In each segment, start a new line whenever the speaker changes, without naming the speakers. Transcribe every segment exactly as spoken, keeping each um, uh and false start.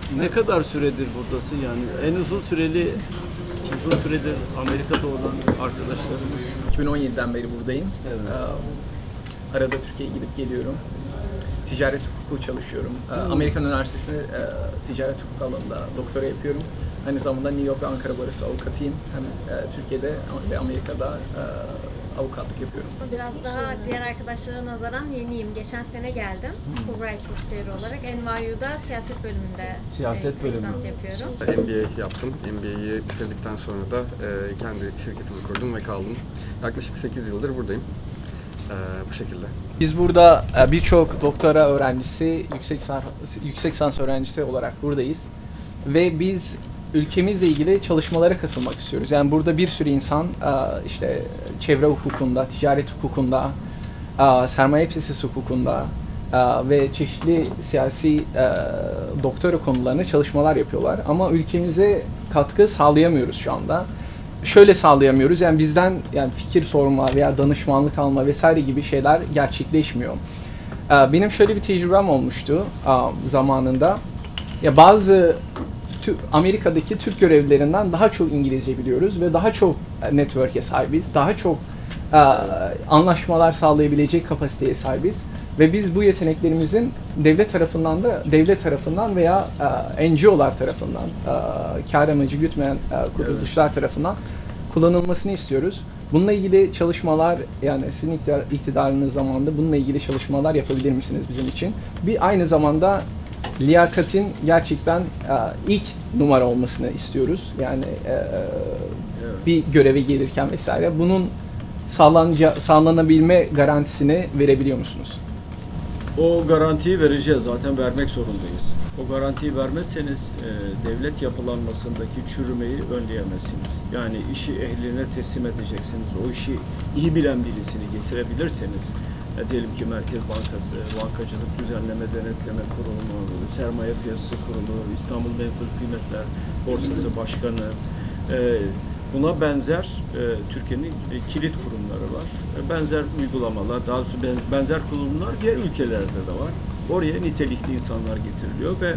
Ne kadar süredir buradasın yani? En uzun süreli, uzun süredir Amerika'da olan arkadaşlarımız.
iki bin on yediden beri buradayım.
Evet.
Ee, arada Türkiye'ye gidip geliyorum. Ticaret hukuku çalışıyorum. Ee, Amerikan Üniversitesi'nde e, ticaret hukuku alanında doktora yapıyorum. Aynı zamanda New York ve Ankara Barası avukatıyım. Hem e, Türkiye'de ve Amerika'da e, avukatlık yapıyorum.
Biraz daha diğer arkadaşlara nazaran yeniyim. Geçen sene geldim. Fulbright bursiyeri olarak N Y U'da siyaset bölümünde
Siyaset
e,
bölümü.
lisans yapıyorum.
M B A yaptım. M B A'yi bitirdikten sonra da e, kendi şirketimi kurdum ve kaldım. Yaklaşık sekiz yıldır buradayım. E, bu şekilde.
Biz burada e, birçok doktora öğrencisi, yüksek lisans, yüksek lisans öğrencisi olarak buradayız. Ve biz ülkemizle ilgili çalışmalara katılmak istiyoruz. Yani burada bir sürü insan e, işte çevre hukukunda, ticaret hukukunda, e, sermaye piyasası hukukunda e, ve çeşitli siyasi e, doktora konularında çalışmalar yapıyorlar. Ama ülkemize katkı sağlayamıyoruz şu anda. Şöyle sağlayamıyoruz, yani bizden yani fikir sorma veya danışmanlık alma vesaire gibi şeyler gerçekleşmiyor. E, benim şöyle bir tecrübem olmuştu e, zamanında. Ya bazı Amerika'daki Türk görevlilerinden daha çok İngilizce biliyoruz ve daha çok network'e sahibiz, daha çok e, anlaşmalar sağlayabilecek kapasiteye sahibiz ve biz bu yeteneklerimizin devlet tarafından da devlet tarafından veya e, N G O'lar tarafından, e, kar amacı gütmeyen e, kuruluşlar evet. tarafından kullanılmasını istiyoruz. Bununla ilgili çalışmalar, yani sizin iktidar, iktidarınız zamanında bununla ilgili çalışmalar yapabilir misiniz bizim için? Bir aynı zamanda liyakatin gerçekten e, ilk numara olmasını istiyoruz. Yani e, evet. bir göreve gelirken vesaire. Bunun sağlanca, sağlanabilme garantisini verebiliyor musunuz?
O garantiyi vereceğiz, zaten vermek zorundayız. O garantiyi vermezseniz e, devlet yapılanmasındaki çürümeyi önleyemezsiniz. Yani işi ehline teslim edeceksiniz. O işi iyi bilen birisini getirebilirseniz, ya diyelim ki Merkez Bankası, Bankacılık Düzenleme Denetleme Kurumu, Sermaye Piyasası Kurumu, İstanbul Menkul Kıymetler Borsası Başkanı, e, buna benzer e, Türkiye'nin e, kilit kurumları var. E, benzer uygulamalar, daha doğrusu benzer kurumlar diğer ülkelerde de var. Oraya nitelikli insanlar getiriliyor ve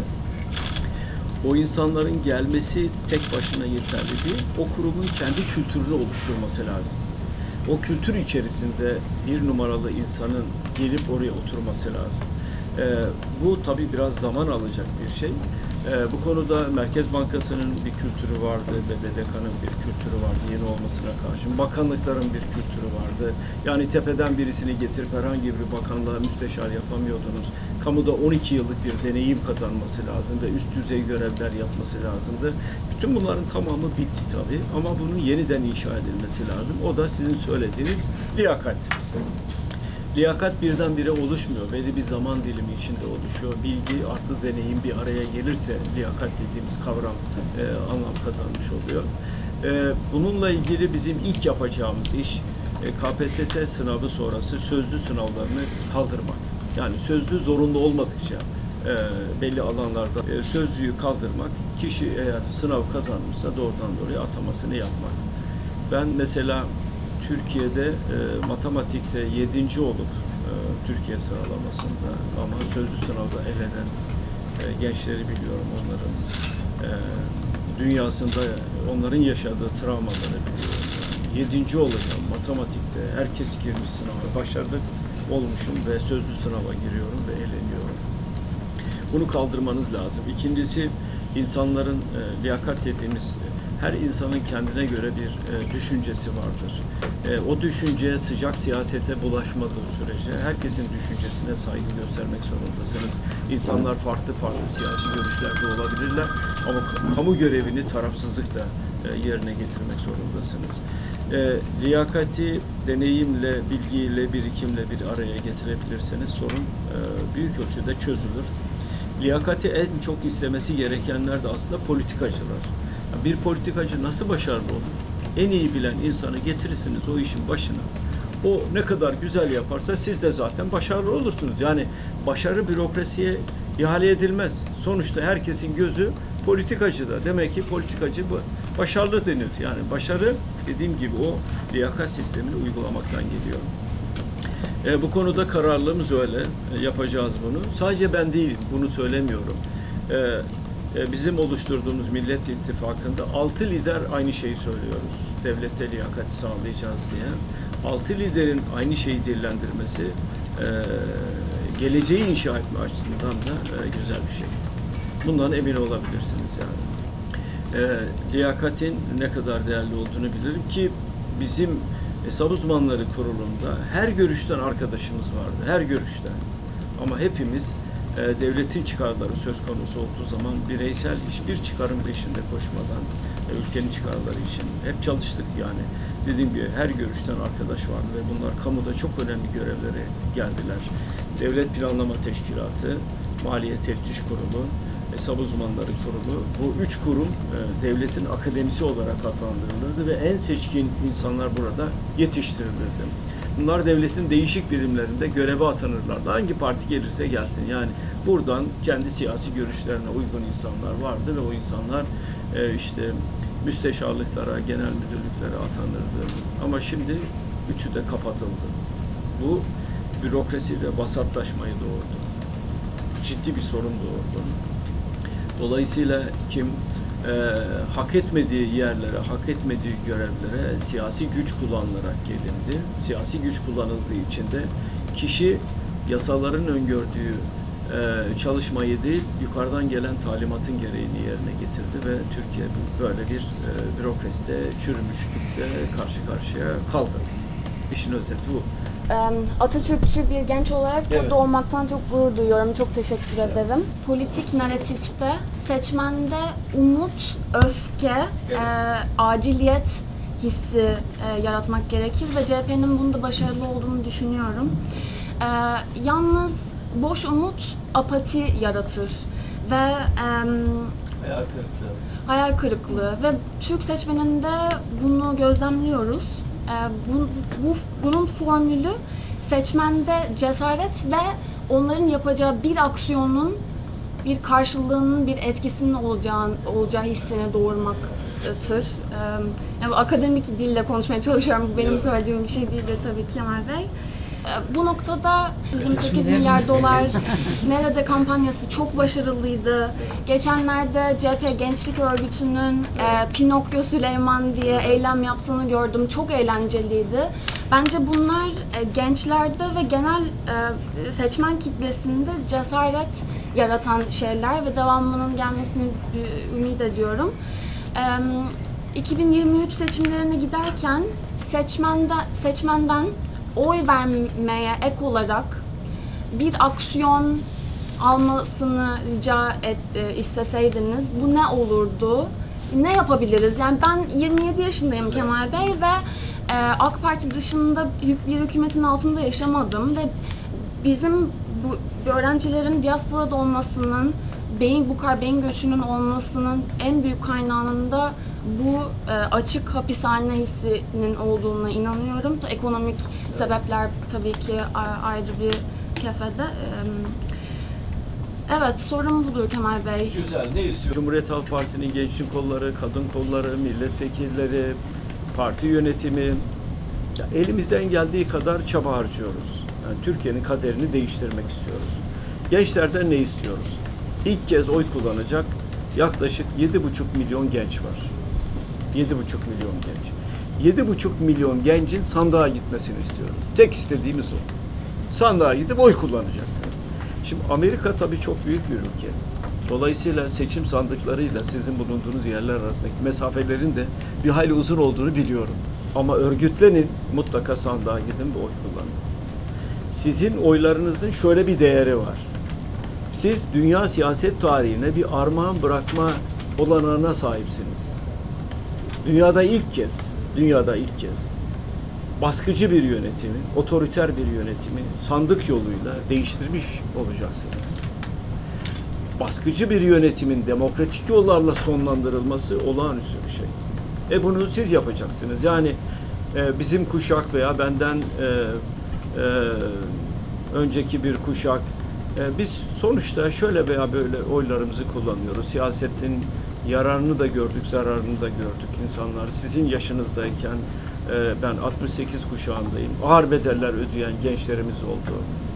o insanların gelmesi tek başına yeterli değil. O kurumun kendi kültürünü oluşturması lazım. O kültür içerisinde bir numaralı insanın gelip oraya oturması lazım. Ee, bu tabii biraz zaman alacak bir şey. Ee, bu konuda Merkez Bankası'nın bir kültürü vardı, B D D K'nın bir kültürü vardı yeni olmasına karşın. Bakanlıkların bir kültürü vardı. Yani tepeden birisini getirip herhangi bir bakanlığa müsteşar yapamıyordunuz. Kamuda on iki yıllık bir deneyim kazanması lazım ve üst düzey görevler yapması lazımdı. Bütün bunların tamamı bitti tabii ama bunun yeniden inşa edilmesi lazım. O da sizin söylediğiniz liyakat. Liyakat birdenbire oluşmuyor. Belli bir zaman dilimi içinde oluşuyor. Bilgi artı deneyim bir araya gelirse liyakat dediğimiz kavram e, anlam kazanmış oluyor. E, bununla ilgili bizim ilk yapacağımız iş e, K P S S sınavı sonrası sözlü sınavlarını kaldırmak. Yani sözlü zorunlu olmadıkça e, belli alanlarda e, sözlüğü kaldırmak. Kişi eğer sınav kazanmışsa doğrudan doğruya atamasını yapmak. Ben mesela Türkiye'de e, matematikte yedinci olup e, Türkiye sıralamasında ama sözlü sınavda elenen e, gençleri biliyorum, onların e, dünyasında onların yaşadığı travmaları biliyorum. Yani yedinci olacağım matematikte, herkes girmiş sınava, başarılı olmuşum ve sözlü sınava giriyorum ve eleniyorum. Bunu kaldırmanız lazım. İkincisi, insanların e, liyakat dediğimiz her insanın kendine göre bir e, düşüncesi vardır. E, o düşünceye sıcak siyasete bulaşmadığı sürece herkesin düşüncesine saygı göstermek zorundasınız. İnsanlar farklı farklı siyasi görüşlerde olabilirler ama kamu görevini tarafsızlıkla e, yerine getirmek zorundasınız. E, liyakati deneyimle, bilgiyle, birikimle bir araya getirebilirseniz sorun e, büyük ölçüde çözülür. Liyakati en çok istemesi gerekenler de aslında politikacılar. Bir politikacı nasıl başarılı olur? En iyi bilen insanı getirirsiniz o işin başına. O ne kadar güzel yaparsa siz de zaten başarılı olursunuz. Yani başarı bürokrasiye ihale edilmez. Sonuçta herkesin gözü politikacıda. Demek ki politikacı bu. Başarılı deniyor. Yani başarı dediğim gibi o liyakat sistemini uygulamaktan geliyor. E, bu konuda kararlılığımız öyle. E, yapacağız bunu. Sadece ben değilim. Bunu söylemiyorum. E, e, bizim oluşturduğumuz Millet İttifakı'nda altı lider aynı şeyi söylüyoruz. Devlette liyakati sağlayacağız diye. Altı liderin aynı şeyi dillendirmesi e, geleceği inşa etme açısından da e, güzel bir şey. Bundan emin olabilirsiniz yani. E, liyakatin ne kadar değerli olduğunu bilirim ki bizim hesap uzmanları kurulunda her görüşten arkadaşımız vardı, her görüşten. Ama hepimiz e, devletin çıkarları söz konusu olduğu zaman bireysel hiçbir çıkarın peşinde koşmadan e, ülkenin çıkarları için hep çalıştık yani. Dediğim gibi her görüşten arkadaş vardı ve bunlar kamuda çok önemli görevlere geldiler. Devlet Planlama Teşkilatı, Maliye Teftiş Kurulu, Hesap Uzmanları Kurulu, bu üç kurum e, devletin akademisi olarak adlandırılırdı ve en seçkin insanlar burada yetiştirilirdi. Bunlar devletin değişik birimlerinde göreve atanırlardı. Hangi parti gelirse gelsin. Yani buradan kendi siyasi görüşlerine uygun insanlar vardı ve o insanlar e, işte müsteşarlıklara, genel müdürlüklere atanırdı. Ama şimdi üçü de kapatıldı. Bu bürokrasi ve vasatlaşmayı doğurdu. Ciddi bir sorun doğurdu. Dolayısıyla kim e, hak etmediği yerlere, hak etmediği görevlere siyasi güç kullanılarak gelindi. Siyasi güç kullanıldığı için de kişi yasaların öngördüğü e, çalışmayı değil, yukarıdan gelen talimatın gereğini yerine getirdi ve Türkiye böyle bir e, bürokraside, çürümüşlükle karşı karşıya kaldı. İşin özeti bu.
Atatürkçü bir genç olarak burada
Evet.
olmaktan çok gurur duyuyorum. Çok teşekkür ederim. Politik narratifte seçmende umut, öfke,
Evet.
e, aciliyet hissi e, yaratmak gerekir ve C H P'nin bunda başarılı olduğunu düşünüyorum. E, yalnız boş umut apati yaratır ve e,
Hayal kırıklığı.
hayal kırıklığı ve Türk seçmeninde bunu gözlemliyoruz. Ee, bu, bu, bunun formülü seçmende cesaret ve onların yapacağı bir aksiyonun bir karşılığının, bir etkisinin olacağı, olacağı hissini doğurmaktır. Ee, yani akademik dille konuşmaya çalışıyorum. Bu benim
Evet.
söylediğim bir şey değildir tabii ki Kemal Bey. Ee, bu noktada yirmi sekiz milyar dolar nerede kampanyası çok başarılıydı. Geçenlerde C H P Gençlik Örgütü'nün e, Pinokyo Süleyman diye eylem yaptığını gördüm. Çok eğlenceliydi. Bence bunlar e, gençlerde ve genel e, seçmen kitlesinde cesaret yaratan şeyler ve devamının gelmesini e, ümit ediyorum. E, iki bin yirmi üç seçimlerine giderken seçmenden, seçmenden oy vermeye ek olarak bir aksiyon almasını rica et, e, isteseydiniz bu ne olurdu? Ne yapabiliriz? Yani ben yirmi yedi yaşındayım Kemal Bey ve e, AK Parti dışında büyük bir hükümetin altında yaşamadım ve bizim bu öğrencilerin diasporada olmasının, beyin bu kadar beyin göçünün olmasının en büyük kaynağının da bu e, açık hapishane hissinin olduğuna inanıyorum. Ekonomik sebepler tabii ki a- ayrı bir kefede. E, evet, sorun budur Kemal Bey.
Güzel. Ne istiyor? Cumhuriyet Halk Partisi'nin gençlik kolları, kadın kolları, milletvekilleri, parti yönetimi ya elimizden geldiği kadar çaba harcıyoruz. Yani Türkiye'nin kaderini değiştirmek istiyoruz. Gençlerden ne istiyoruz? İlk kez oy kullanacak yaklaşık yedi buçuk milyon genç var. yedi buçuk milyon genç. yedi buçuk milyon gencin sandığa gitmesini istiyoruz. Tek istediğimiz o. Sandığa gidip oy kullanacaksınız. Şimdi Amerika tabii çok büyük bir ülke. Dolayısıyla seçim sandıklarıyla sizin bulunduğunuz yerler arasındaki mesafelerin de bir hayli uzun olduğunu biliyorum. Ama örgütlenin, mutlaka sandığa gidin ve oy kullanın. Sizin oylarınızın şöyle bir değeri var. Siz dünya siyaset tarihine bir armağan bırakma olanağına sahipsiniz. Dünyada ilk kez, dünyada ilk kez baskıcı bir yönetimi, otoriter bir yönetimi sandık yoluyla değiştirmiş olacaksınız. Baskıcı bir yönetimin demokratik yollarla sonlandırılması olağanüstü bir şey. E bunu siz yapacaksınız. Yani e, bizim kuşak veya benden e, e, önceki bir kuşak e, biz sonuçta şöyle veya böyle oylarımızı kullanıyoruz. Siyasetin yararını da gördük, zararını da gördük. İnsanlar sizin yaşınızdayken e, ben altmış sekiz kuşağındayım. Ağır bedeller ödeyen gençlerimiz oldu.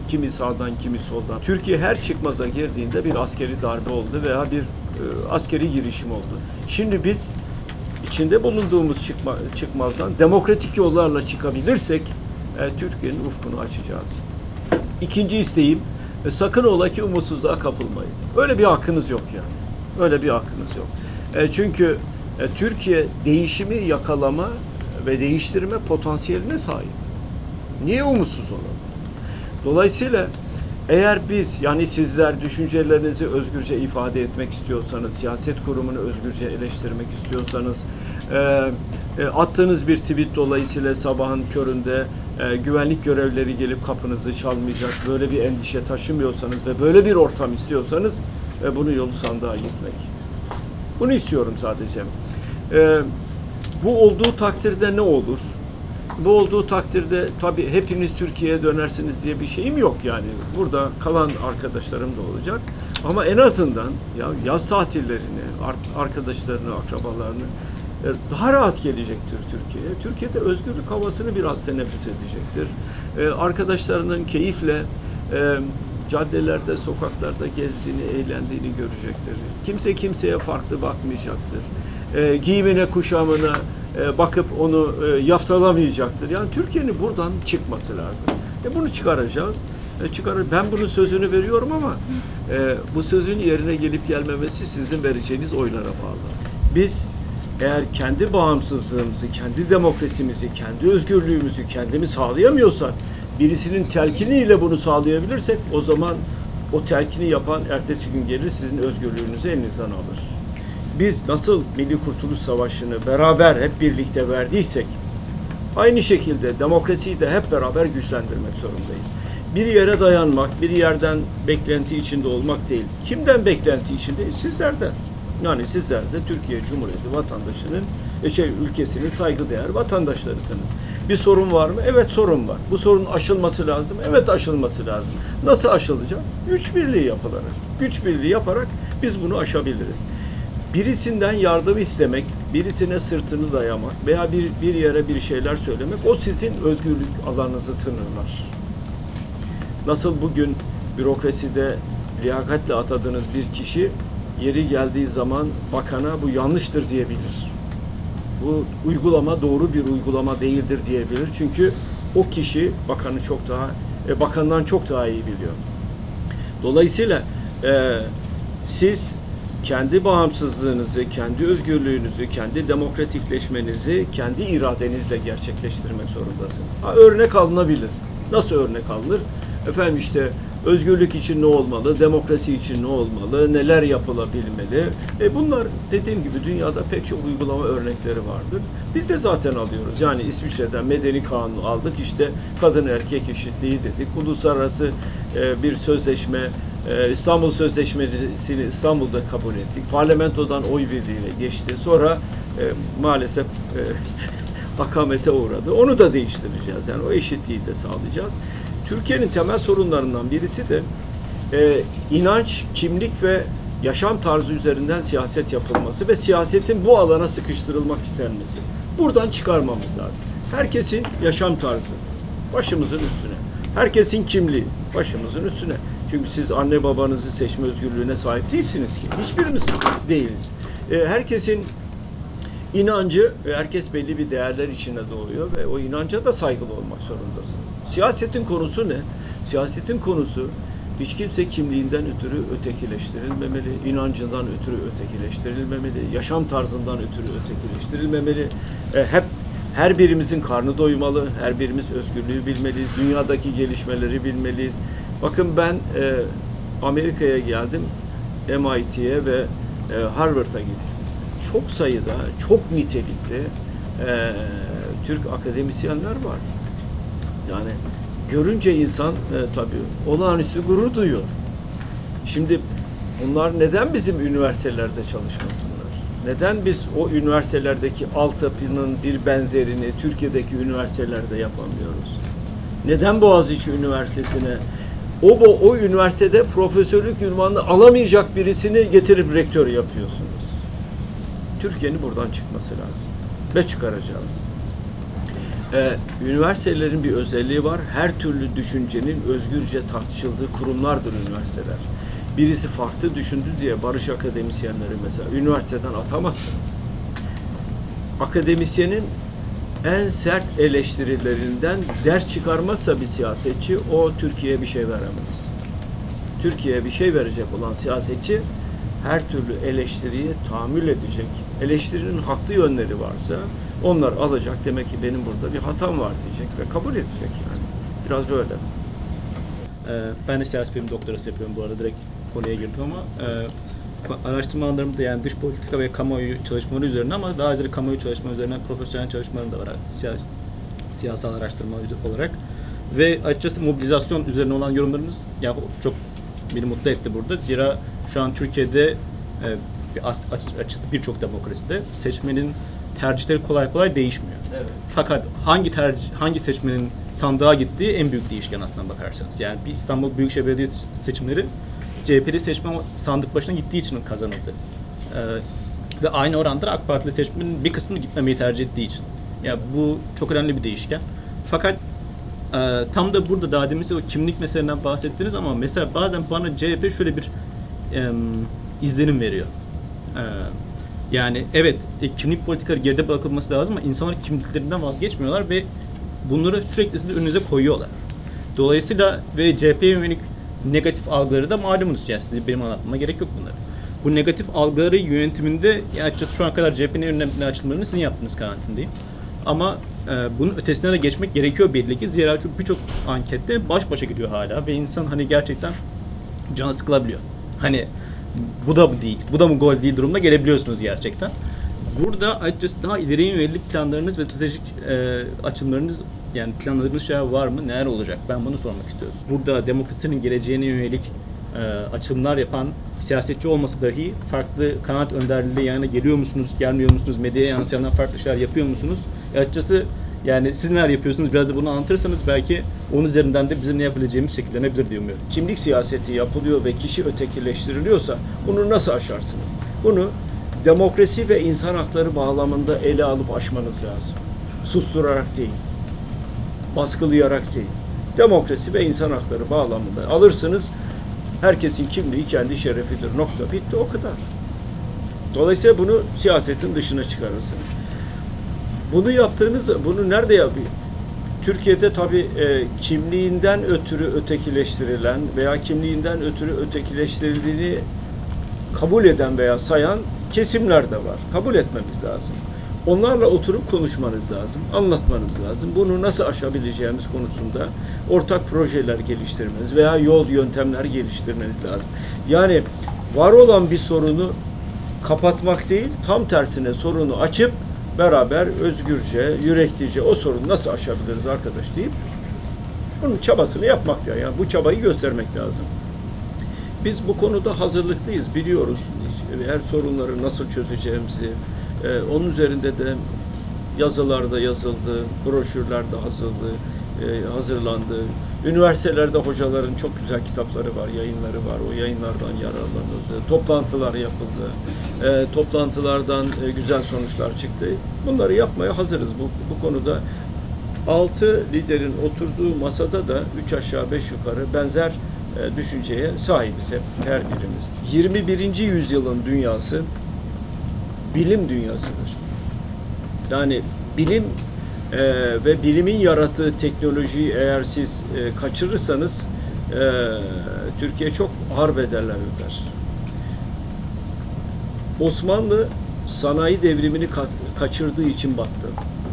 kimi sağdan, kimi soldan. Türkiye her çıkmaza girdiğinde bir askeri darbe oldu veya bir e, askeri girişim oldu. Şimdi biz içinde bulunduğumuz çıkma, çıkmazdan demokratik yollarla çıkabilirsek e, Türkiye'nin ufkunu açacağız. İkinci isteğim, e, sakın ola ki umutsuzluğa kapılmayın. Öyle bir hakkınız yok yani. Öyle bir hakkınız yok. E, çünkü e, Türkiye değişimi yakalama ve değiştirme potansiyeline sahip. Niye umutsuz olalım? Dolayısıyla eğer biz, yani sizler düşüncelerinizi özgürce ifade etmek istiyorsanız, siyaset kurumunu özgürce eleştirmek istiyorsanız, e, e, attığınız bir tweet dolayısıyla sabahın köründe e, güvenlik görevlileri gelip kapınızı çalmayacak, böyle bir endişe taşımıyorsanız ve böyle bir ortam istiyorsanız e, bunun yolu sandığa gitmek. Bunu istiyorum sadece. E, bu olduğu takdirde ne olur? Bu olduğu takdirde tabii hepiniz Türkiye'ye dönersiniz diye bir şeyim yok yani. Burada kalan arkadaşlarım da olacak. Ama en azından ya yaz tatillerini, arkadaşlarını, akrabalarını daha rahat gelecektir Türkiye'ye. Türkiye'de özgürlük havasını biraz teneffüs edecektir. Arkadaşlarının keyifle caddelerde, sokaklarda gezdiğini, eğlendiğini görecektir. Kimse kimseye farklı bakmayacaktır. Giyimine, kuşamına bakıp onu yaftalamayacaktır. Yani Türkiye'nin buradan çıkması lazım. E bunu çıkaracağız. E çıkar. Ben bunun sözünü veriyorum ama e, bu sözün yerine gelip gelmemesi sizin vereceğiniz oylara bağlı. Biz eğer kendi bağımsızlığımızı, kendi demokrasimizi, kendi özgürlüğümüzü kendimiz sağlayamıyorsak, birisinin telkiniyle bunu sağlayabilirsek o zaman o telkini yapan ertesi gün gelir sizin özgürlüğünüzü elinizden alır. Biz nasıl Milli Kurtuluş Savaşı'nı beraber hep birlikte verdiysek, aynı şekilde demokrasiyi de hep beraber güçlendirmek zorundayız. Bir yere dayanmak, bir yerden beklenti içinde olmak değil. Kimden beklenti içinde? Sizlerden. Yani sizler de Türkiye Cumhuriyeti vatandaşının, şey ülkesinin saygıdeğer vatandaşlarısınız. Bir sorun var mı? Evet, sorun var. Bu sorunun aşılması lazım. Evet, aşılması lazım. Nasıl aşılacak? Güç birliği yapılarak. Güç birliği yaparak biz bunu aşabiliriz. Birisinden yardım istemek, birisine sırtını dayamak veya bir, bir yere bir şeyler söylemek, o sizin özgürlük alanınızı sınırlar. Nasıl bugün bürokraside liyakatle atadığınız bir kişi yeri geldiği zaman bakana bu yanlıştır diyebilir. Bu uygulama doğru bir uygulama değildir diyebilir. Çünkü o kişi bakanı çok daha, e, bakandan çok daha iyi biliyor. Dolayısıyla e, siz kendi bağımsızlığınızı, kendi özgürlüğünüzü, kendi demokratikleşmenizi kendi iradenizle gerçekleştirmek zorundasınız. Ha, örnek alınabilir. Nasıl örnek alınır? Efendim işte özgürlük için ne olmalı, demokrasi için ne olmalı, neler yapılabilmeli? E bunlar dediğim gibi dünyada pek çok uygulama örnekleri vardır. Biz de zaten alıyoruz. Yani İsviçre'den Medeni Kanunu aldık, işte kadın erkek eşitliği dedik. Uluslararası e, bir sözleşme, e, İstanbul Sözleşmesi'ni İstanbul'da kabul ettik. Parlamentodan oy birliğiyle geçti. Sonra e, maalesef e, akamete uğradı. Onu da değiştireceğiz. Yani o eşitliği de sağlayacağız. Türkiye'nin temel sorunlarından birisi de e, inanç, kimlik ve yaşam tarzı üzerinden siyaset yapılması ve siyasetin bu alana sıkıştırılmak istenmesi. Buradan çıkarmamız lazım. Herkesin yaşam tarzı başımızın üstüne. Herkesin kimliği başımızın üstüne. Çünkü siz anne babanızı seçme özgürlüğüne sahip değilsiniz ki. Hiçbirimiz değiliz. E, herkesin İnancı ve herkes belli bir değerler içinde doğuyor ve o inanca da saygılı olmak zorundasınız. Siyasetin konusu ne? Siyasetin konusu hiç kimse kimliğinden ötürü ötekileştirilmemeli, inancından ötürü ötekileştirilmemeli, yaşam tarzından ötürü ötekileştirilmemeli. E, hep her birimizin karnı doymalı, her birimiz özgürlüğü bilmeliyiz, dünyadaki gelişmeleri bilmeliyiz. Bakın ben e, Amerika'ya geldim, M I T'ye ve e, Harvard'a gittim. Çok sayıda, çok nitelikli e, Türk akademisyenler var. Yani görünce insan e, tabii olağanüstü gurur duyuyor. Şimdi onlar neden bizim üniversitelerde çalışmasınlar? Neden biz o üniversitelerdeki altyapının bir benzerini Türkiye'deki üniversitelerde yapamıyoruz? Neden Boğaziçi Üniversitesi'ne o, o üniversitede profesörlük ünvanını alamayacak birisini getirip rektör yapıyorsunuz? Türkiye'nin buradan çıkması lazım ve çıkaracağız. Ee, üniversitelerin bir özelliği var. Her türlü düşüncenin özgürce tartışıldığı kurumlardır üniversiteler. Birisi farklı düşündü diye barış akademisyenleri mesela üniversiteden atamazsınız. Akademisyenin en sert eleştirilerinden ders çıkarmazsa bir siyasetçi, o Türkiye'ye bir şey veremez. Türkiye'ye bir şey verecek olan siyasetçi her türlü eleştiriyi tahammül edecek. Eleştirinin haklı yönleri varsa onlar alacak. Demek ki benim burada bir hatam var diyecek ve kabul edecek yani. Biraz böyle.
Ee, ben de siyaset bilimi doktorası yapıyorum bu arada, direkt konuya girdim ama e, araştırma alanlarım da yani dış politika ve kamuoyu çalışmaları üzerine, ama daha ziyade kamuoyu çalışma üzerine profesyonel çalışmalarım da var siyasi, siyasal araştırma olarak. Ve açıkçası mobilizasyon üzerine olan yorumlarınız yani çok beni mutlu etti burada. Zira şu an Türkiye'de e, açıkçası birçok demokraside seçmenin tercihleri kolay kolay değişmiyor.
Evet.
Fakat hangi tercih, hangi seçmenin sandığa gittiği en büyük değişken aslında bakarsanız. Yani bir İstanbul Büyükşehir Belediyesi seçimleri C H P'li seçmen sandık başına gittiği için kazanıldı. Ee, ve aynı oranda AK Partili seçmenin bir kısmını gitmemeyi tercih ettiği için. Yani bu çok önemli bir değişken. Fakat e, tam da burada daha demin o kimlik meselesinden bahsettiniz ama mesela bazen bana C H P şöyle bir e, izlenim veriyor. E, Yani evet, e, kimlik politikaları geride bırakılması lazım ama insanlar kimliklerinden vazgeçmiyorlar ve bunları sürekli size önünüze koyuyorlar. Dolayısıyla ve C H P'ye yönelik negatif algıları da malumunuz. Yani size benim anlatmama gerek yok bunları. Bu negatif algıları yönetiminde yani açıkçası şu ana kadar C H P'nin önüne açılmalarını sizin yaptığınız kanaatindeyim. Ama e, bunun ötesine de geçmek gerekiyor belli ki. Zira birçok ankette baş başa gidiyor hala ve insan hani gerçekten canı sıkılabiliyor. Hani bu da mı değil, bu da mı gol değil durumda gelebiliyorsunuz gerçekten. Burada açıkçası daha ileriye yönelik planlarınız ve stratejik e, açılımlarınız, yani planladığınız şeyler var mı? Neler olacak? Ben bunu sormak istiyorum. Burada demokrasinin geleceğine yönelik e, açılımlar yapan siyasetçi olmasa dahi farklı kanaat önderliği yanına geliyor musunuz, gelmiyor musunuz? Medyaya yansıyanlar farklı şeyler yapıyor musunuz? E, açıkçası yani siz neler yapıyorsunuz? Biraz da bunu anlatırsanız belki onun üzerinden de bizim ne yapabileceğimiz şekillenebilir diye umuyorum.
Kimlik siyaseti yapılıyor ve kişi ötekileştiriliyorsa bunu nasıl aşarsınız? Bunu demokrasi ve insan hakları bağlamında ele alıp aşmanız lazım. Susturarak değil, baskılayarak değil. Demokrasi ve insan hakları bağlamında alırsınız, herkesin kimliği kendi şerefidir. Nokta. Bitti. O kadar. Dolayısıyla bunu siyasetin dışına çıkarırsınız. Bunu yaptığınız, bunu nerede yapıyor? Türkiye'de tabii e, kimliğinden ötürü ötekileştirilen veya kimliğinden ötürü ötekileştirildiğini kabul eden veya sayan kesimler de var. Kabul etmemiz lazım. Onlarla oturup konuşmanız lazım, anlatmanız lazım. Bunu nasıl aşabileceğimiz konusunda ortak projeler geliştirmeniz veya yol, yöntemler geliştirmeniz lazım. Yani var olan bir sorunu kapatmak değil, tam tersine sorunu açıp beraber özgürce, yüreklice o sorunu nasıl aşabiliriz arkadaş deyip bunun çabasını yapmak ya. Yani bu çabayı göstermek lazım. Biz bu konuda hazırlıklıyız, biliyoruz her sorunları nasıl çözeceğimizi. Ee, onun üzerinde de yazılar da yazıldı, broşürler de hazırlandı, e, hazırlandı. Üniversitelerde hocaların çok güzel kitapları var, yayınları var. O yayınlardan yararlanıldı. Toplantılar yapıldı. E, toplantılardan e, güzel sonuçlar çıktı. Bunları yapmaya hazırız. Bu, bu konuda altı liderin oturduğu masada da üç aşağı beş yukarı benzer e, düşünceye sahibiz hep her birimiz. yirmi birinci yüzyılın dünyası bilim dünyasıdır. Yani bilim e, ve bilimin yarattığı teknolojiyi eğer siz e, kaçırırsanız e, Türkiye çok ağır bedeller öder. Osmanlı sanayi devrimini ka kaçırdığı için battı.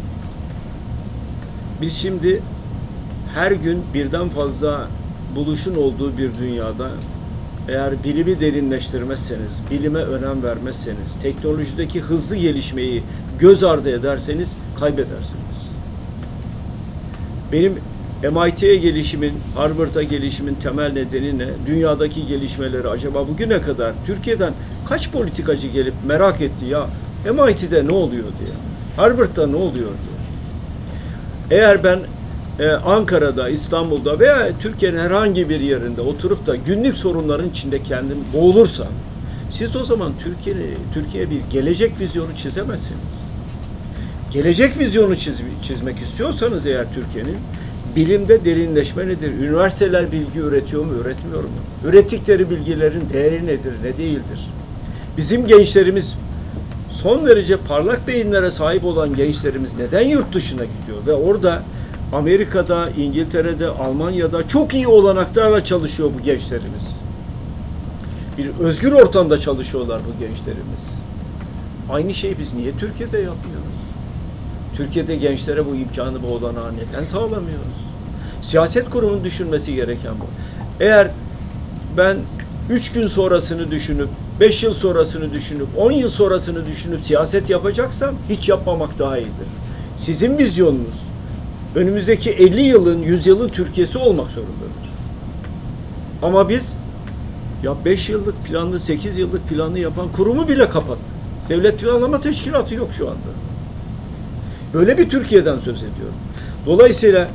Biz şimdi her gün birden fazla buluşun olduğu bir dünyada eğer bilimi derinleştirmezseniz, bilime önem vermezseniz, teknolojideki hızlı gelişmeyi göz ardı ederseniz kaybedersiniz. Benim M I T'ye gelişimin, Harvard'a gelişimin temel nedeni ne? Dünyadaki gelişmeleri acaba bugüne kadar Türkiye'den kaç politikacı gelip merak etti ya M I T'de ne oluyor diye, Harvard'da ne oluyor diye. Eğer ben Ee, Ankara'da, İstanbul'da veya Türkiye'nin herhangi bir yerinde oturup da günlük sorunların içinde kendim boğulursam, siz o zaman Türkiye Türkiye bir gelecek vizyonu çizemezsiniz. gelecek vizyonu çiz, çizmek istiyorsanız eğer Türkiye'nin, bilimde derinleşme nedir? Üniversiteler bilgi üretiyor mu, üretmiyor mu? Ürettikleri bilgilerin değeri nedir, ne değildir? Bizim gençlerimiz, son derece parlak beyinlere sahip olan gençlerimiz neden yurt dışına gidiyor? Ve orada Amerika'da, İngiltere'de, Almanya'da çok iyi olanaklarla çalışıyor bu gençlerimiz. Bir özgür ortamda çalışıyorlar bu gençlerimiz. Aynı şeyi biz niye Türkiye'de yapmıyoruz? Türkiye'de gençlere bu imkanı, bu olanağı neden sağlamıyoruz? Siyaset kurumunun düşünmesi gereken bu. Eğer ben üç gün sonrasını düşünüp, beş yıl sonrasını düşünüp, on yıl sonrasını düşünüp siyaset yapacaksam hiç yapmamak daha iyidir. Sizin vizyonunuz önümüzdeki elli yılın, yüz yılın Türkiye'si olmak zorundadır. Ama biz ya beş yıllık planlı, sekiz yıllık planlı yapan kurumu bile kapattık. Devlet Planlama Teşkilatı yok şu anda. Böyle bir Türkiye'den söz ediyorum. Dolayısıyla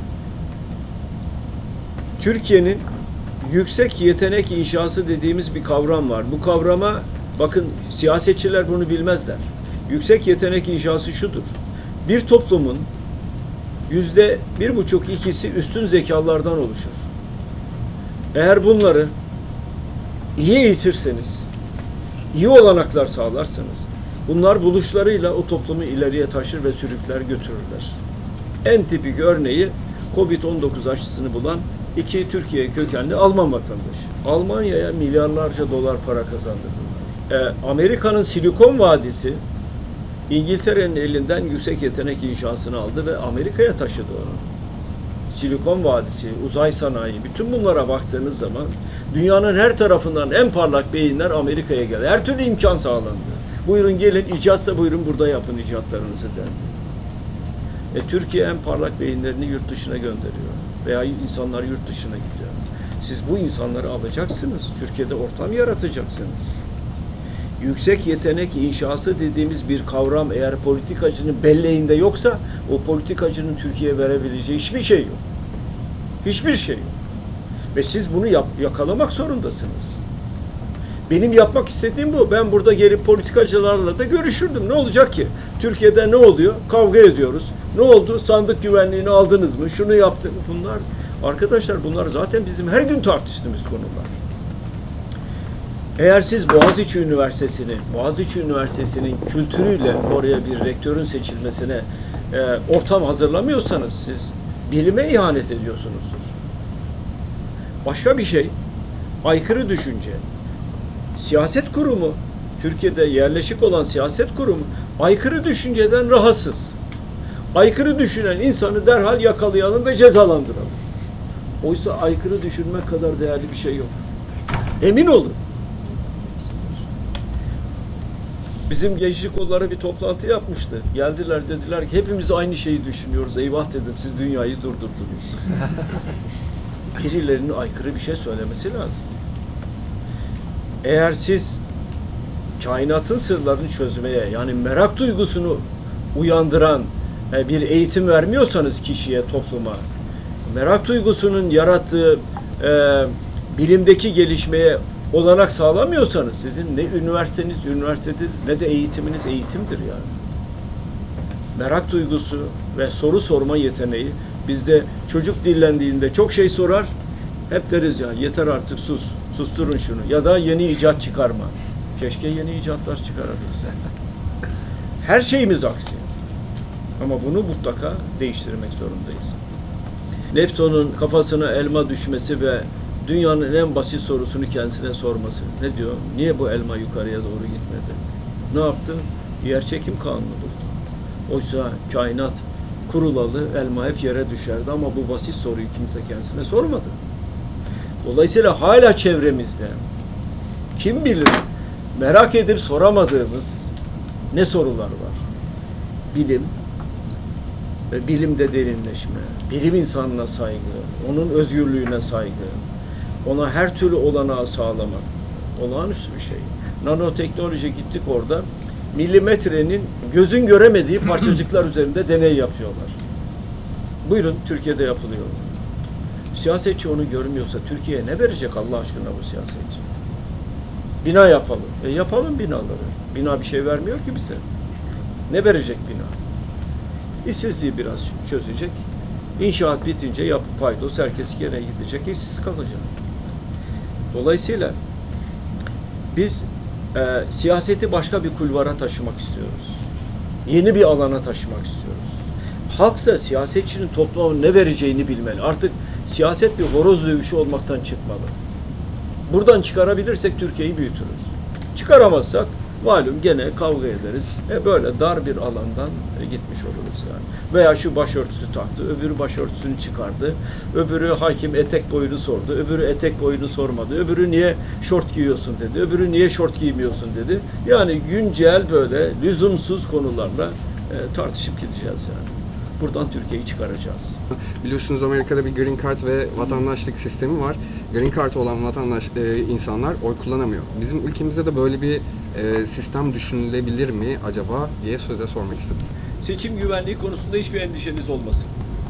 Türkiye'nin yüksek yetenek inşası dediğimiz bir kavram var. Bu kavrama, bakın siyasetçiler bunu bilmezler. Yüksek yetenek inşası şudur: bir toplumun yüzde bir buçuk ikisi üstün zekalardan oluşur. Eğer bunları iyi eğitirseniz, iyi olanaklar sağlarsanız, bunlar buluşlarıyla o toplumu ileriye taşır ve sürükler, götürürler. En tipik örneği kovid on dokuz aşısını bulan iki Türkiye kökenli Alman vatandaşı. Almanya'ya milyarlarca dolar para kazandırdılar. Ee, Amerika'nın Silikon Vadisi İngiltere'nin elinden yüksek yetenek inşasını aldı ve Amerika'ya taşıdı onu. Silikon Vadisi, uzay sanayi, bütün bunlara baktığınız zaman dünyanın her tarafından en parlak beyinler Amerika'ya geldi. Her türlü imkan sağlandı. Buyurun gelin, icatsa buyurun burada yapın icatlarınızı dendi. E, Türkiye en parlak beyinlerini yurt dışına gönderiyor. Veya insanlar yurt dışına gidiyor. Siz bu insanları alacaksınız. Türkiye'de ortam yaratacaksınız. Yüksek yetenek inşası dediğimiz bir kavram eğer politikacının belleğinde yoksa, o politikacının Türkiye'ye verebileceği hiçbir şey yok. Hiçbir şey yok. Ve siz bunu yap, yakalamak zorundasınız. Benim yapmak istediğim bu. Ben burada gelip politikacılarla da görüşürdüm. Ne olacak ki? Türkiye'de ne oluyor? Kavga ediyoruz. Ne oldu? Sandık güvenliğini aldınız mı? Şunu yaptınız. Bunlar, arkadaşlar bunlar zaten bizim her gün tartıştığımız konular. Eğer siz Boğaziçi Üniversitesi'ni, Boğaziçi Üniversitesi'nin kültürüyle oraya bir rektörün seçilmesine e, ortam hazırlamıyorsanız siz bilime ihanet ediyorsunuzdur. Başka bir şey, aykırı düşünce. Siyaset kurumu, Türkiye'de yerleşik olan siyaset kurumu aykırı düşünceden rahatsız. Aykırı düşünen insanı derhal yakalayalım ve cezalandıralım. Oysa aykırı düşünmek kadar değerli bir şey yok. Emin olun. Bizim gençlik kolları bir toplantı yapmıştı. Geldiler, dediler ki hepimiz aynı şeyi düşünüyoruz. Eyvah dedim, siz dünyayı durdurdunuz. Birilerinin aykırı bir şey söylemesi lazım. Eğer siz kainatın sırlarını çözmeye, yani merak duygusunu uyandıran bir eğitim vermiyorsanız kişiye, topluma, merak duygusunun yarattığı e, bilimdeki gelişmeye olanak sağlamıyorsanız sizin ne üniversiteniz üniversitedir ne de eğitiminiz eğitimdir yani. Merak duygusu ve soru sorma yeteneği, bizde çocuk dillendiğinde çok şey sorar, hep deriz ya yeter artık sus, susturun şunu ya da yeni icat çıkarma. Keşke yeni icatlar çıkarabilse. Her şeyimiz aksi. Ama bunu mutlaka değiştirmek zorundayız. Nefton'un kafasına elma düşmesi ve dünyanın en basit sorusunu kendisine sorması. Ne diyor? Niye bu elma yukarıya doğru gitmedi? Ne yaptı? Yerçekim kanunu buldu. Oysa kainat kurulalı, elma hep yere düşerdi ama bu basit soruyu kimse kendisine sormadı. Dolayısıyla hala çevremizde kim bilir merak edip soramadığımız ne sorular var? Bilim ve bilimde derinleşme, bilim insanına saygı, onun özgürlüğüne saygı, ona her türlü olanağı sağlamak olağanüstü bir şey. Nanoteknoloji gittik orada, milimetrenin gözün göremediği parçacıklar üzerinde deney yapıyorlar. Buyurun Türkiye'de yapılıyor. Siyasetçi onu görmüyorsa Türkiye'ye ne verecek Allah aşkına bu siyasetçi? Bina yapalım. E yapalım binaları. Bina bir şey vermiyor ki bize. Ne verecek bina? İşsizliği biraz çözecek. İnşaat bitince yapı paydos herkes gene gidecek, işsiz kalacak. Dolayısıyla biz e, siyaseti başka bir kulvara taşımak istiyoruz. Yeni bir alana taşımak istiyoruz. Halk da siyasetçinin topluma ne vereceğini bilmeli. Artık siyaset bir horoz dövüşü olmaktan çıkmalı. Buradan çıkarabilirsek Türkiye'yi büyütürüz. Çıkaramazsak malum gene kavga ederiz. E böyle dar bir alandan e, gitmiş oluruz yani. Veya şu başörtüsü taktı, öbürü başörtüsünü çıkardı, öbürü hakim etek boyunu sordu, öbürü etek boyunu sormadı, öbürü niye şort giyiyorsun dedi, öbürü niye şort giymiyorsun dedi. Yani güncel böyle lüzumsuz konularla e, tartışıp gideceğiz yani. Buradan Türkiye'yi çıkaracağız.
Biliyorsunuz Amerika'da bir green card ve vatandaşlık sistemi var. Green card olan vatandaş e, insanlar oy kullanamıyor. Bizim ülkemizde de böyle bir e, sistem düşünülebilir mi acaba diye söze sormak istedim.
Seçim güvenliği konusunda hiçbir endişeniz olmasın.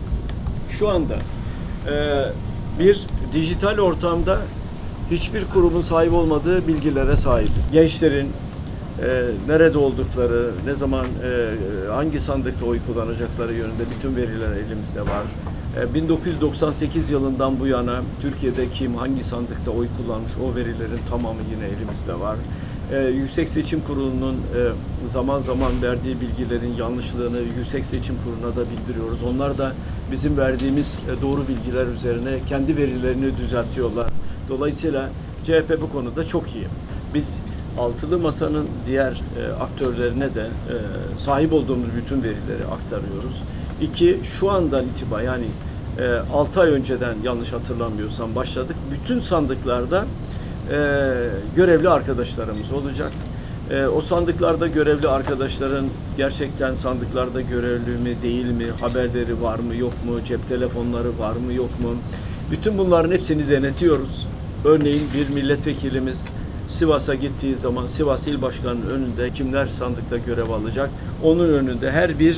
Şu anda e, bir dijital ortamda hiçbir kurumun sahip olmadığı bilgilere sahibiz. Gençlerin e, nerede oldukları, ne zaman, e, hangi sandıkta oy kullanacakları yönünde bütün veriler elimizde var. E, bin dokuz yüz doksan sekiz yılından bu yana Türkiye'de kim hangi sandıkta oy kullanmış o verilerin tamamı yine elimizde var. Ee, Yüksek Seçim Kurulu'nun e, zaman zaman verdiği bilgilerin yanlışlığını Yüksek Seçim Kurulu'na da bildiriyoruz. Onlar da bizim verdiğimiz e, doğru bilgiler üzerine kendi verilerini düzeltiyorlar. Dolayısıyla C H P bu konuda çok iyi. Biz Altılı Masa'nın diğer e, aktörlerine de e, sahip olduğumuz bütün verileri aktarıyoruz. İki, şu andan itibaren yani e, altı ay önceden yanlış hatırlamıyorsam başladık. Bütün sandıklarda Ee, görevli arkadaşlarımız olacak. Ee, o sandıklarda görevli arkadaşların gerçekten sandıklarda görevli mi değil mi, haberleri var mı yok mu, cep telefonları var mı yok mu? Bütün bunların hepsini denetiyoruz. Örneğin bir milletvekilimiz Sivas'a gittiği zaman Sivas İl Başkanı'nın önünde kimler sandıkta görev alacak? Onun önünde her bir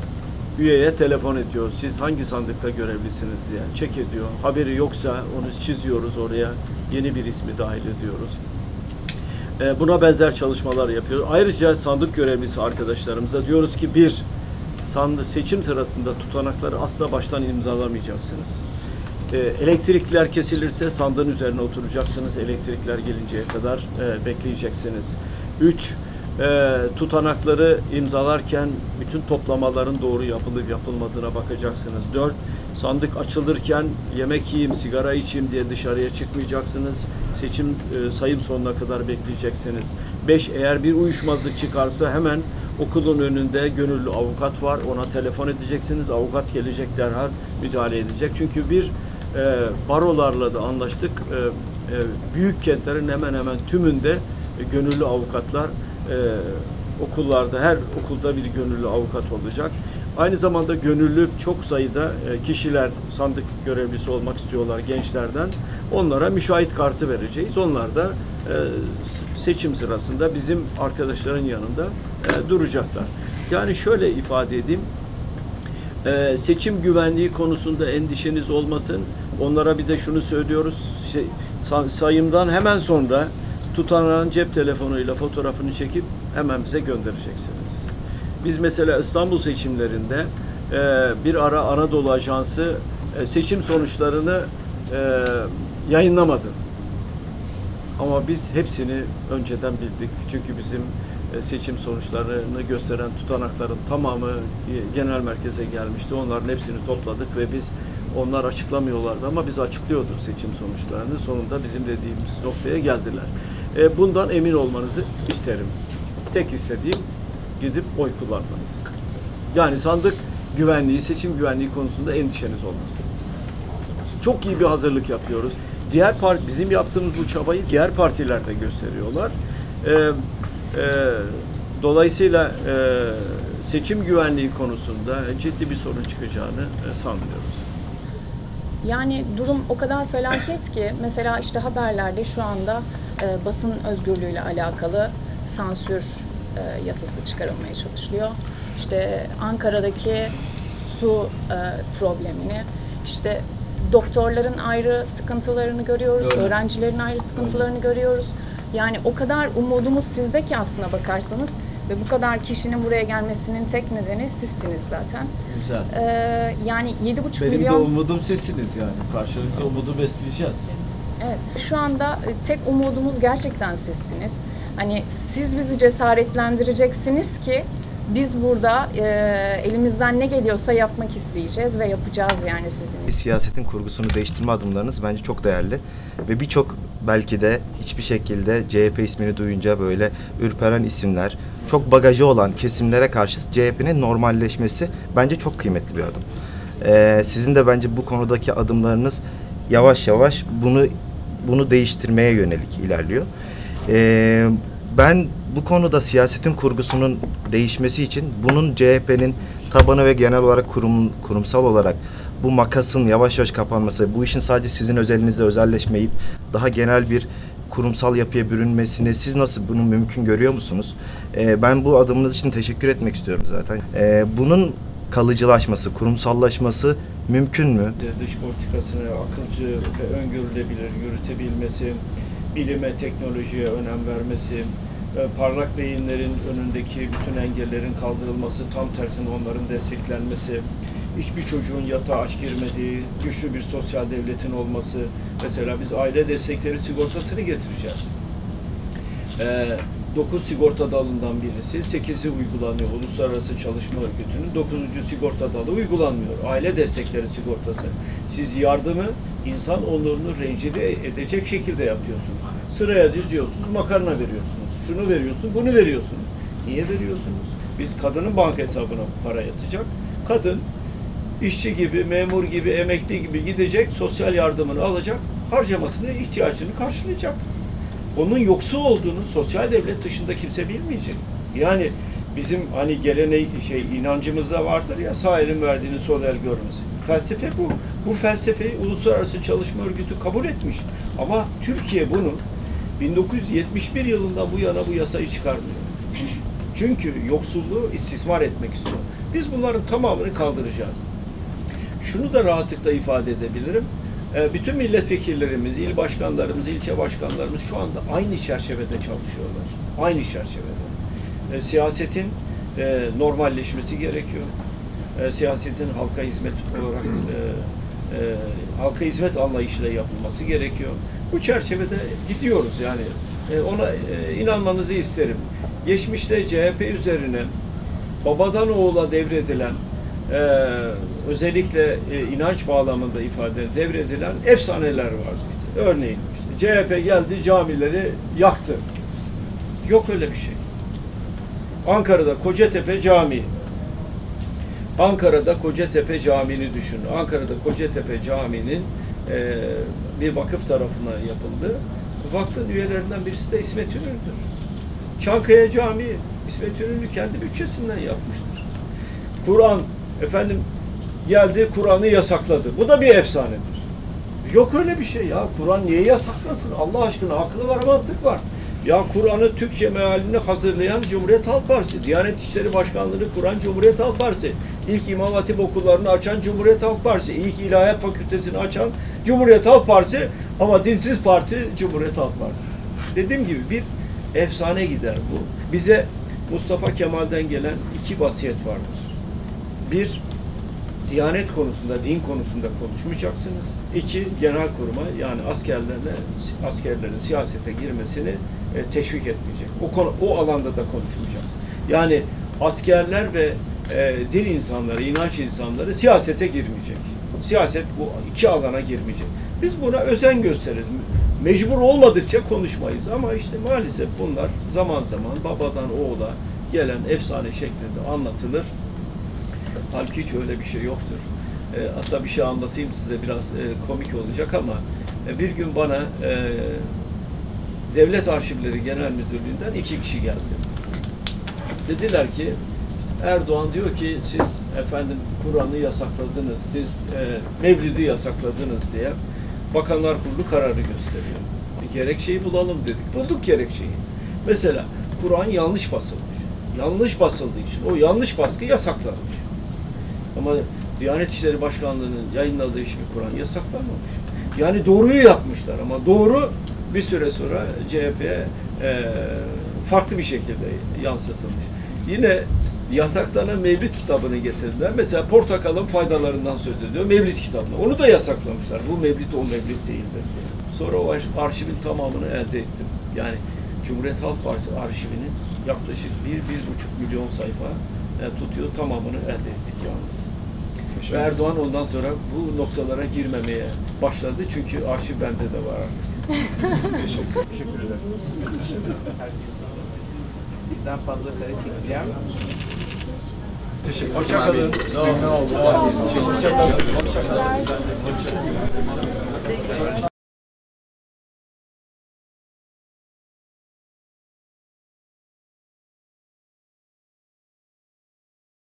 üyeye telefon ediyor. Siz hangi sandıkta görevlisiniz diye çek ediyor. Haberi yoksa onu çiziyoruz oraya. Yeni bir ismi dahil ediyoruz. Ee, buna benzer çalışmalar yapıyoruz. Ayrıca sandık görevlisi arkadaşlarımıza diyoruz ki bir, sandık seçim sırasında tutanakları asla baştan imzalamayacaksınız. Ee, elektrikler kesilirse sandığın üzerine oturacaksınız. Elektrikler gelinceye kadar e, bekleyeceksiniz. Üç, E, tutanakları imzalarken bütün toplamaların doğru yapılıp yapılmadığına bakacaksınız. Dört, sandık açılırken yemek yiyeyim, sigara içeyim diye dışarıya çıkmayacaksınız. Seçim e, sayım sonuna kadar bekleyeceksiniz. Beş, eğer bir uyuşmazlık çıkarsa hemen okulun önünde gönüllü avukat var. Ona telefon edeceksiniz. Avukat gelecek, derhal müdahale edecek. Çünkü bir e, barolarla da anlaştık. E, e, büyük kentlerin hemen hemen tümünde e, gönüllü avukatlar Ee, okullarda, her okulda bir gönüllü avukat olacak. Aynı zamanda gönüllü çok sayıda e, kişiler sandık görevlisi olmak istiyorlar gençlerden. Onlara müşahit kartı vereceğiz. Onlar da e, seçim sırasında bizim arkadaşların yanında e, duracaklar. Yani şöyle ifade edeyim. E, seçim güvenliği konusunda endişeniz olmasın. Onlara bir de şunu söylüyoruz. Şey, sayımdan hemen sonra tutanağın cep telefonuyla fotoğrafını çekip hemen bize göndereceksiniz. Biz mesela İstanbul seçimlerinde e, bir ara Anadolu Ajansı e, seçim sonuçlarını e, yayınlamadı. Ama biz hepsini önceden bildik. Çünkü bizim e, seçim sonuçlarını gösteren tutanakların tamamı e, genel merkeze gelmişti. Onların hepsini topladık ve biz onlar açıklamıyorlardı ama biz açıklıyorduk seçim sonuçlarını. Sonunda bizim dediğimiz noktaya geldiler. E, bundan emin olmanızı isterim. Tek istediğim gidip oy kullanmanız. Yani sandık güvenliği, seçim güvenliği konusunda endişeniz olmasın. Çok iyi bir hazırlık yapıyoruz. Diğer part, bizim yaptığımız bu çabayı diğer partiler de gösteriyorlar. E, e, dolayısıyla e, seçim güvenliği konusunda ciddi bir sorun çıkacağını e, sanmıyoruz.
Yani durum o kadar felaket ki mesela işte haberlerde şu anda e, basın özgürlüğüyle alakalı sansür e, yasası çıkarılmaya çalışılıyor. İşte Ankara'daki su e, problemini, işte doktorların ayrı sıkıntılarını görüyoruz,
Öyle.
öğrencilerin ayrı sıkıntılarını Öyle. görüyoruz. Yani o kadar umudumuz sizde ki aslına bakarsanız Ve bu kadar kişinin buraya gelmesinin tek nedeni sizsiniz zaten.
Güzel.
Ee, yani yedi buçuk
Benim
milyon...
de umudum sizsiniz yani. Karşılıklı umudu besleyeceğiz.
Evet, şu anda e, tek umudumuz gerçekten sizsiniz. Hani siz bizi cesaretlendireceksiniz ki biz burada e, elimizden ne geliyorsa yapmak isteyeceğiz ve yapacağız yani sizin.
Siyasetin kurgusunu değiştirme adımlarınız bence çok değerli ve birçok belki de hiçbir şekilde C H P ismini duyunca böyle ürperen isimler, çok bagajı olan kesimlere karşı C H P'nin normalleşmesi bence çok kıymetli bir adım. Ee, sizin de bence bu konudaki adımlarınız yavaş yavaş bunu bunu değiştirmeye yönelik ilerliyor. Ee, ben bu konuda siyasetin kurgusunun değişmesi için bunun C H P'nin tabanı ve genel olarak kurum, kurumsal olarak bu makasın yavaş yavaş kapanması, bu işin sadece sizin özelinizde özelleşmeyip daha genel bir kurumsal yapıya bürünmesini siz nasıl bunu mümkün görüyor musunuz? Ee, ben bu adımınız için teşekkür etmek istiyorum zaten. Ee, bunun kalıcılaşması, kurumsallaşması mümkün mü?
Dış politikasını akılcı ve öngörülebilir yürütebilmesi, bilime, teknolojiye önem vermesi, parlak beyinlerin önündeki bütün engellerin kaldırılması, tam tersine onların desteklenmesi, hiçbir çocuğun yatağa aç girmediği, güçlü bir sosyal devletin olması, mesela biz aile destekleri sigortasını getireceğiz. Ee, dokuz sigorta dalından birisi, sekizi uygulanıyor. Uluslararası Çalışma Örgütü'nün dokuzuncu sigorta dalı uygulanmıyor. Aile destekleri sigortası. Siz yardımı insan onurunu rencide edecek şekilde yapıyorsunuz. Sıraya diziyorsunuz, makarna veriyorsunuz. Şunu veriyorsun, bunu veriyorsunuz. Niye veriyorsunuz? Biz kadının banka hesabına para yatacak. Kadın işçi gibi, memur gibi, emekli gibi gidecek, sosyal yardımını alacak, harcamasını, ihtiyacını karşılayacak. Onun yoksul olduğunu sosyal devlet dışında kimse bilmeyecek. Yani bizim hani geleneği şey inancımızda vardır ya, sağ elin verdiğini sol el görmesi. Felsefe bu. Bu felsefeyi Uluslararası Çalışma Örgütü kabul etmiş. Ama Türkiye bunu bin dokuz yüz yetmiş bir yılından bu yana bu yasayı çıkarmıyor. Çünkü yoksulluğu istismar etmek istiyor. Biz bunların tamamını kaldıracağız. Şunu da rahatlıkla ifade edebilirim. Bütün milletvekillerimiz, il başkanlarımız, ilçe başkanlarımız şu anda aynı çerçevede çalışıyorlar. Aynı çerçevede. E, siyasetin e, normalleşmesi gerekiyor. E, siyasetin halka hizmet olarak e, e, halka hizmet anlayışıyla yapılması gerekiyor. Bu çerçevede gidiyoruz yani. E, ona e, inanmanızı isterim. Geçmişte C H P üzerine babadan oğula devredilen Ee, özellikle e, inanç bağlamında ifade devredilen efsaneler vardı. İşte. Örneğin işte C H P geldi camileri yaktı. Yok öyle bir şey. Ankara'da Kocatepe Camii. Ankara'da Kocatepe Camii'ni düşünün. Ankara'da Kocatepe Camii'nin e, bir vakıf tarafından yapıldı. Vakfın üyelerinden birisi de İsmet İnönü'dür. Çankaya Camii İsmet İnönü kendi bütçesinden yapmıştır. Kur'an efendim geldi Kur'an'ı yasakladı. Bu da bir efsanedir. Yok öyle bir şey ya. Kur'an niye yasaklasın? Allah aşkına aklı var, mantık var. Ya Kur'an'ı Türkçe mealini hazırlayan Cumhuriyet Halk Partisi, Diyanet İşleri Başkanlığı'nı kuran Cumhuriyet Halk Partisi, ilk İmam Hatip okullarını açan Cumhuriyet Halk Partisi, ilk İlahiyat Fakültesini açan Cumhuriyet Halk Partisi ama dinsiz parti Cumhuriyet Halk Partisi. Dediğim gibi bir efsane gider bu. Bize Mustafa Kemal'den gelen iki vasiyet vardır. Bir, Diyanet konusunda, din konusunda konuşmayacaksınız. İki, genelkurma yani askerlerle askerlerin siyasete girmesini e, teşvik etmeyecek. O konu, o alanda da konuşmayacaksınız. Yani askerler ve e, din insanları, inanç insanları siyasete girmeyecek. Siyaset bu iki alana girmeyecek. Biz buna özen gösteririz. Mecbur olmadıkça konuşmayız ama işte maalesef bunlar zaman zaman babadan oğula gelen efsane şeklinde anlatılır. Halbuki hiç öyle bir şey yoktur. E, hatta bir şey anlatayım size, biraz e, komik olacak ama e, bir gün bana e, Devlet Arşivleri Genel Müdürlüğü'nden iki kişi geldi. Dediler ki Erdoğan diyor ki siz efendim Kur'an'ı yasakladınız, siz e, Mevlid'i yasakladınız diye Bakanlar Kurulu kararı gösteriyor. Gerekçeyi bulalım dedik. Bulduk gerekçeyi. Mesela Kur'an yanlış basılmış. Yanlış basıldığı için o yanlış baskı yasaklanmış. Ama Diyanet İşleri Başkanlığı'nın yayınladığı hiçbir Kur'an yasaklanmamış. Yani doğruyu yapmışlar ama doğru bir süre sonra C H P'ye e, farklı bir şekilde yansıtılmış. Yine yasaklanan Mevlüt kitabını getirdiler. Mesela portakalın faydalarından söz ediyor Mevlüt kitabını. Onu da yasaklamışlar. Bu Mevlüt o Mevlüt değildir diye. Sonra o arşivin tamamını elde ettim. Yani Cumhuriyet Halk Partisi arşivinin yaklaşık bir bir buçuk milyon sayfa tutuyor. Tamamını elde ettik yalnız. Ve Erdoğan ondan sonra bu noktalara girmemeye başladı. Çünkü arşiv bende de var artık.
Teşekkür, teşekkür ederim. Birden fazla kare çekeceğim. Teşekkür
Hoşça kalın.
Sağ olun. Hoşça kalın. Hoşça kalın.